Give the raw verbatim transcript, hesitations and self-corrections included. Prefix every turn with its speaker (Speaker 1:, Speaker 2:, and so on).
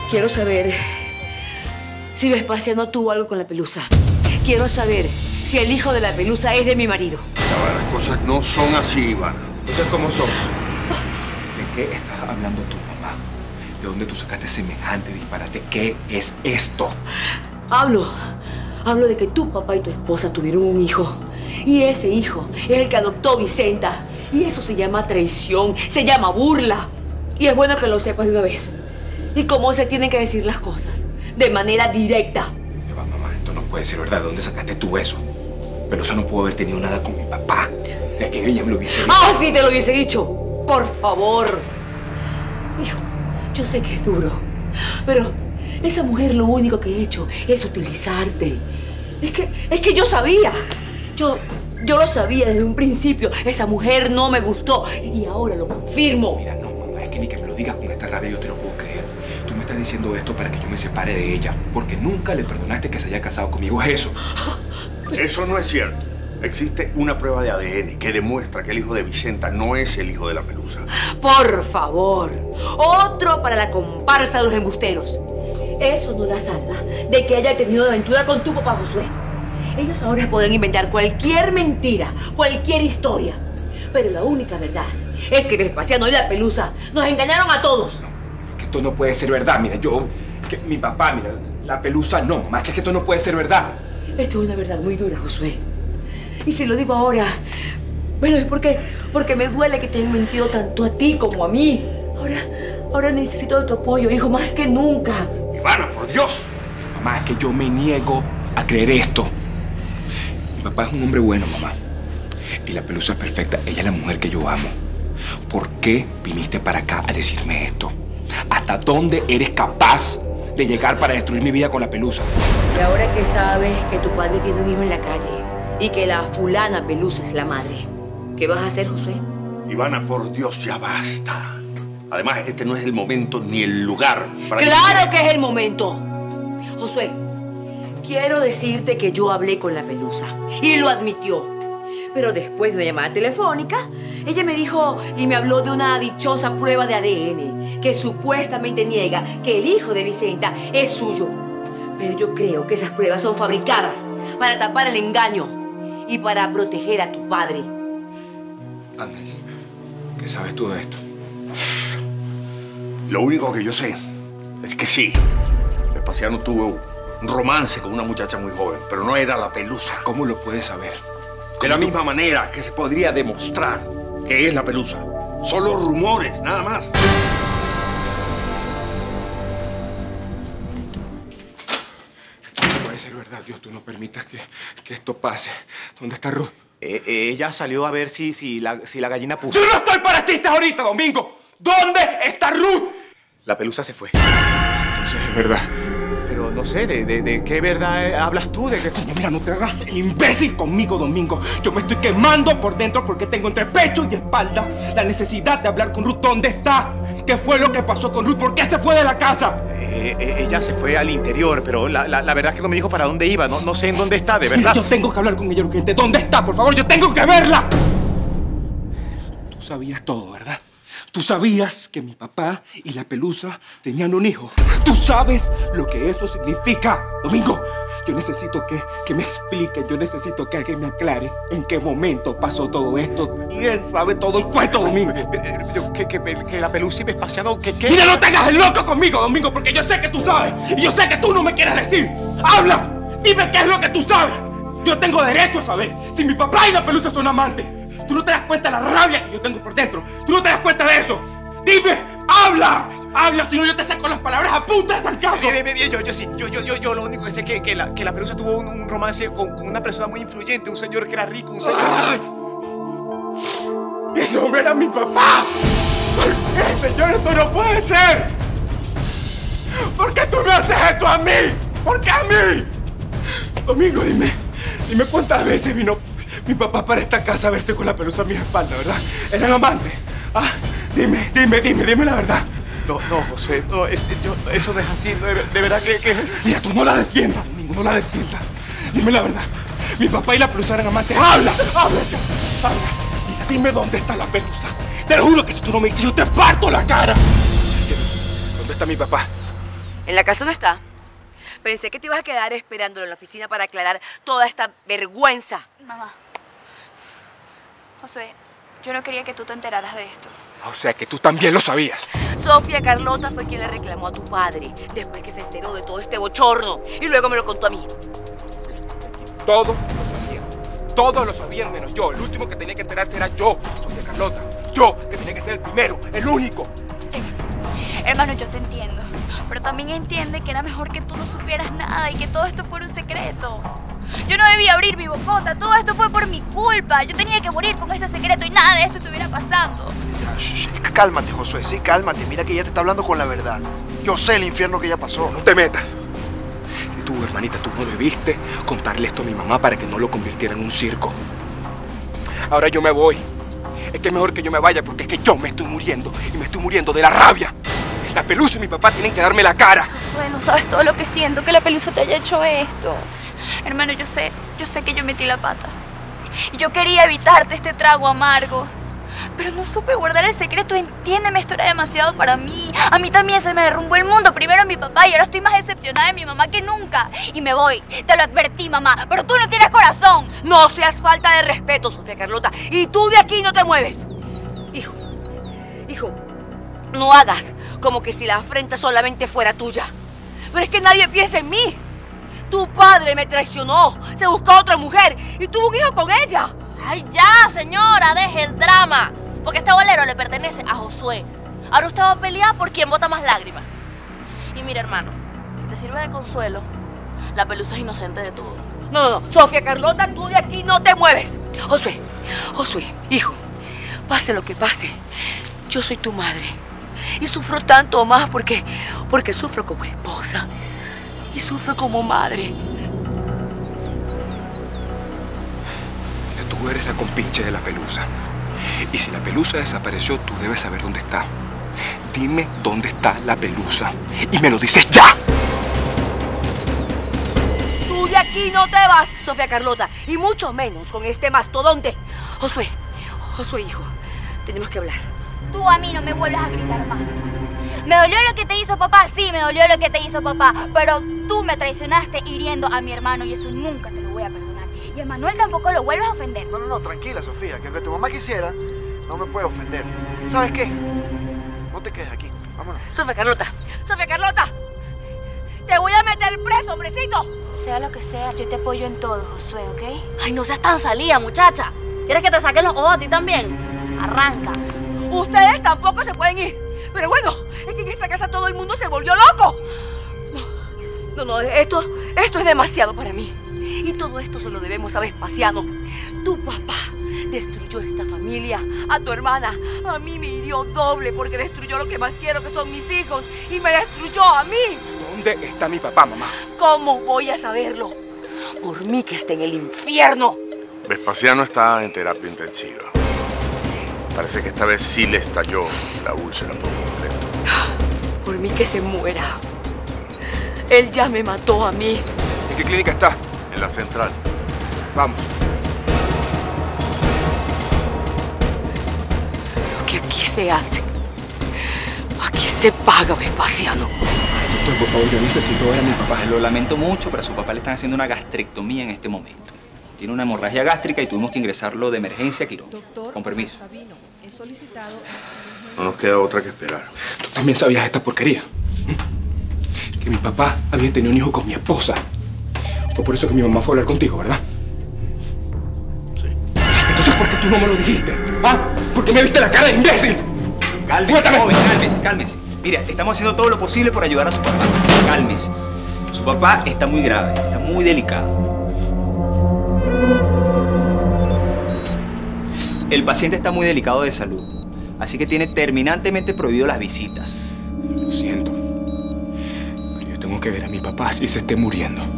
Speaker 1: Quiero saber si Vespasiano tuvo algo con la Pelusa. Quiero saber si el hijo de la Pelusa es de mi marido.
Speaker 2: No, las cosas no son así, Ivana.
Speaker 3: Entonces, ¿cómo son? ¿De qué estás hablando tú, mamá? ¿De dónde tú sacaste semejante disparate? ¿Qué es esto?
Speaker 1: Hablo. Hablo de que tu papá y tu esposa tuvieron un hijo. Y ese hijo es el que adoptó Vicenta. Y eso se llama traición, se llama burla. Y es bueno que lo sepas de una vez. Y cómo se tienen que decir las cosas. De manera directa.
Speaker 3: Va, mamá, esto no puede ser verdad. ¿De dónde sacaste tú eso? Pelusa no pudo haber tenido nada con mi papá. De que ella me lo hubiese dicho.
Speaker 1: ¡Ah, sí te lo hubiese dicho! Por favor. Hijo, yo sé que es duro. Pero esa mujer lo único que ha hecho es utilizarte. Es que, es que yo sabía. Yo, yo lo sabía desde un principio. Esa mujer no me gustó. Y ahora lo confirmo.
Speaker 3: Mira, no, mamá, es que ni que me lo digas con esta rabia yo te lo puedo creer. Tú me estás diciendo esto para que yo me separe de ella. Porque nunca le perdonaste que se haya casado conmigo. Es eso.
Speaker 2: Eso no es cierto. Existe una prueba de A D N que demuestra que el hijo de Vicenta no es el hijo de la Pelusa.
Speaker 1: Por favor. Otro para la comparsa de los embusteros. Eso no la salva de que haya tenido una aventura con tu papá, Josué. Ellos ahora podrán inventar cualquier mentira, cualquier historia. Pero la única verdad es que Vespasiano y la Pelusa nos engañaron a todos.
Speaker 3: No, que esto no puede ser verdad. Mira, yo... Que mi papá, mira, la Pelusa no, mamá. Que, es que esto no puede ser verdad.
Speaker 1: Esto es una verdad muy dura, Josué. Y si lo digo ahora, bueno, es porque, porque me duele que te hayan mentido tanto a ti como a mí. Ahora, ahora necesito de tu apoyo, hijo, más que nunca.
Speaker 2: Ivana, por Dios.
Speaker 3: Mamá, es que yo me niego a creer esto. Mi papá es un hombre bueno, mamá. Y la Pelusa es perfecta. Ella es la mujer que yo amo. ¿Por qué viniste para acá a decirme esto? ¿Hasta dónde eres capaz de llegar para destruir mi vida con la Pelusa?
Speaker 1: Y ahora que sabes que tu padre tiene un hijo en la calle y que la fulana Pelusa es la madre, ¿qué vas a hacer, Josué?
Speaker 2: Ivana, por Dios, ya basta. Además, este no es el momento ni el lugar para...
Speaker 1: ¡Claro que es el momento! Josué, quiero decirte que yo hablé con la Pelusa y lo admitió. Pero después de una llamada telefónica, ella me dijo y me habló de una dichosa prueba de A D N que supuestamente niega que el hijo de Vicenta es suyo. Pero yo creo que esas pruebas son fabricadas para tapar el engaño y para proteger a tu padre.
Speaker 3: Ángel, ¿qué sabes tú de esto?
Speaker 2: Lo único que yo sé es que sí, Vespasiano tuvo un romance con una muchacha muy joven, pero no era la Pelusa.
Speaker 3: ¿Cómo lo puedes saber?
Speaker 2: De la misma manera que se podría demostrar que es la Pelusa. Solo rumores, nada más.
Speaker 3: No puede ser verdad, Dios. Tú no permitas que, que esto pase. ¿Dónde está Ruth?
Speaker 4: Eh, eh, ella salió a ver si, si, la, si la gallina puso.
Speaker 3: ¡Yo no estoy para chistes ahorita, Domingo! ¿Dónde está Ruth?
Speaker 4: La Pelusa se fue.
Speaker 3: Entonces es verdad.
Speaker 4: Pero no sé, ¿de, de, de qué verdad hablas tú? ¿De qué?
Speaker 3: Coño, mira, no te hagas el imbécil conmigo, Domingo. Yo me estoy quemando por dentro porque tengo entre pecho y espalda la necesidad de hablar con Ruth. ¿Dónde está? ¿Qué fue lo que pasó con Ruth? ¿Por qué se fue de la casa?
Speaker 4: Eh, eh, ella se fue al interior, pero la, la, la verdad es que no me dijo para dónde iba. No, no sé en dónde está, de verdad.
Speaker 3: Yo tengo que hablar con ella urgente. ¿Dónde está? Por favor, yo tengo que verla. Tú sabías todo, ¿verdad? Tú sabías que mi papá y la Pelusa tenían un hijo. Tú sabes lo que eso significa. Domingo, yo necesito que, que me expliquen. Yo necesito que alguien me aclare en qué momento pasó todo esto. ¿Quién sabe todo el cuento, Domingo?
Speaker 4: Que, que, que la Pelusa y Vespasiano, que qué.
Speaker 3: Mira, no te hagas el loco conmigo, Domingo, porque yo sé que tú sabes. Y yo sé que tú no me quieres decir. ¡Habla! Dime qué es lo que tú sabes. Yo tengo derecho a saber si mi papá y la Pelusa son amantes. Tú no te das cuenta de la rabia que yo tengo por dentro. Tú no te das cuenta de eso. Dime, habla. Habla, si no yo te saco las palabras a punta de trancazo.
Speaker 4: Bien, bien, bien, yo, yo sí, yo, yo, yo, yo lo único que sé es que, que, la, que la Pelusa tuvo un, un romance con, con una persona muy influyente, un señor que era rico, un señor...
Speaker 3: ¡Ay! ¡Ese hombre era mi papá! ¿Por qué, señor? ¡Esto no puede ser! ¿Por qué tú me haces esto a mí? ¿Por qué a mí? Domingo, dime, dime cuántas veces vino mi papá para esta casa a verse con la Pelusa a mi espalda, ¿verdad? ¿Eran amantes? Ah, dime, dime, dime, dime la verdad.
Speaker 4: No, no, José, no, es, yo, eso no es así, no, de, de verdad que, que...
Speaker 3: Mira, tú no la defiendas, Domingo, no la defiendas. Dime la verdad. Mi papá y la Pelusa eran amantes. ¡Habla! ¡Habla ya! ¡Habla! Mira, dime dónde está la Pelusa. Te lo juro que si tú no me dices, yo te parto la cara. ¿Dónde está mi papá?
Speaker 1: En la casa no está. Pensé que te ibas a quedar esperándolo en la oficina para aclarar toda esta vergüenza.
Speaker 5: Mamá. Josué, yo no quería que tú te enteraras de esto.
Speaker 3: O sea que tú también lo sabías.
Speaker 1: Sofía Carlota fue quien le reclamó a tu padre después que se enteró de todo este bochorno. Y luego me lo contó a mí.
Speaker 3: Todos lo sabían. Todos lo sabían menos yo. El último que tenía que enterarse era yo, Sofía Carlota. Yo, que tenía que ser el primero, el único.
Speaker 5: Hermano, yo te entiendo. Pero también entiende que era mejor que tú no supieras nada y que todo esto fuera un secreto. Yo no debía abrir mi bocota. Todo esto fue por mi culpa. Yo tenía que morir con este secreto y nada de esto estuviera pasando.
Speaker 6: Ya, sh sh cálmate, Josué. Sí, cálmate. Mira que ella te está hablando con la verdad. Yo sé el infierno que ella pasó.
Speaker 3: No te metas. Y tú, hermanita, tú no debiste contarle esto a mi mamá para que no lo convirtiera en un circo. Ahora yo me voy. Es que es mejor que yo me vaya porque es que yo me estoy muriendo. Y me estoy muriendo de la rabia. La Pelusa y mi papá tienen que darme la cara.
Speaker 5: Bueno, sabes todo lo que siento, que la Pelusa te haya hecho esto. Hermano, yo sé, yo sé que yo metí la pata. Y yo quería evitarte este trago amargo. Pero no supe guardar el secreto, entiéndeme, esto era demasiado para mí. A mí también se me derrumbó el mundo, primero mi papá y ahora estoy más decepcionada de mi mamá que nunca. Y me voy, te lo advertí, mamá, pero tú no tienes corazón.
Speaker 1: No seas falta de respeto, Sofía Carlota. Y tú de aquí no te mueves. Hijo, hijo, no hagas como que si la afrenta solamente fuera tuya. Pero es que nadie piensa en mí. Tu padre me traicionó, se buscó a otra mujer y tuvo un hijo con ella.
Speaker 7: ¡Ay, ya, señora! ¡Deje el drama! Porque este bolero le pertenece a Josué. Ahora usted va a pelear por quien bota más lágrimas. Y mira, hermano, si te sirve de consuelo, la Pelusa es inocente de todo.
Speaker 1: No, no, no. Sofía Carlota, tú de aquí no te mueves. Josué, Josué, hijo, pase lo que pase, yo soy tu madre. Y sufro tanto más porque, porque sufro como esposa y sufro como madre.
Speaker 3: Tú eres la compinche de la Pelusa. Y si la Pelusa desapareció, tú debes saber dónde está. Dime dónde está la Pelusa. Y me lo dices ya.
Speaker 1: Tú de aquí no te vas, Sofía Carlota. Y mucho menos con este mastodonte. Josué, Josué, hijo, tenemos que hablar.
Speaker 5: Tú a mí no me vuelvas a gritar más. Me dolió lo que te hizo papá, sí, me dolió lo que te hizo papá. Pero tú me traicionaste hiriendo a mi hermano y eso nunca te lo voy a perdonar. Y a Manuel tampoco lo vuelvas a ofender.
Speaker 6: No, no, no, tranquila, Sofía, que aunque tu mamá quisiera, no me puede ofender. ¿Sabes qué? No te quedes aquí, vámonos.
Speaker 1: Sofía Carlota, Sofía Carlota, te voy a meter preso, hombrecito.
Speaker 5: Sea lo que sea, yo te apoyo en todo, Josué, ¿ok?
Speaker 7: Ay, no seas tan salida, muchacha. ¿Quieres que te saquen los ojos a ti también? Arranca.
Speaker 1: Ustedes tampoco se pueden ir. Pero bueno, es que en esta casa todo el mundo se volvió loco. No, no, no, esto, esto es demasiado para mí. Y todo esto se lo debemos a Vespasiano. Tu papá destruyó esta familia, a tu hermana. A mí me hirió doble porque destruyó lo que más quiero, que son mis hijos. Y me destruyó a mí.
Speaker 3: ¿Dónde está mi papá, mamá?
Speaker 1: ¿Cómo voy a saberlo? Por mí que esté en el infierno.
Speaker 2: Vespasiano está en terapia intensiva. Parece que esta vez sí le estalló la úlcera por completo.
Speaker 1: Por mí que se muera. Él ya me mató a mí.
Speaker 3: ¿En qué clínica está?
Speaker 2: En la central.
Speaker 3: Vamos.
Speaker 1: Lo que aquí se hace, aquí se paga, Vespasiano.
Speaker 3: Doctor, por favor, yo necesito ver a mi papá.
Speaker 8: Lo lamento mucho, pero a su papá le están haciendo una gastrectomía en este momento. Tiene una hemorragia gástrica y tuvimos que ingresarlo de emergencia a quirófano. Con permiso.
Speaker 2: No nos queda otra que esperar.
Speaker 3: Tú también sabías esta porquería. ¿Mm? Que mi papá había tenido un hijo con mi esposa. Fue por eso que mi mamá fue a hablar contigo, ¿verdad?
Speaker 2: Sí.
Speaker 3: Entonces, ¿por qué tú no me lo dijiste? ¿Ah? ¿Por qué me viste la cara de imbécil?
Speaker 8: Cálmese,
Speaker 3: Suéltame.
Speaker 8: joven, cálmese, cálmese. Mira, estamos haciendo todo lo posible por ayudar a su papá. Cálmese. Su papá está muy grave, está muy delicado. El paciente está muy delicado de salud, así que tiene terminantemente prohibido las visitas.
Speaker 3: Lo siento. Pero yo tengo que ver a mi papá si se esté muriendo.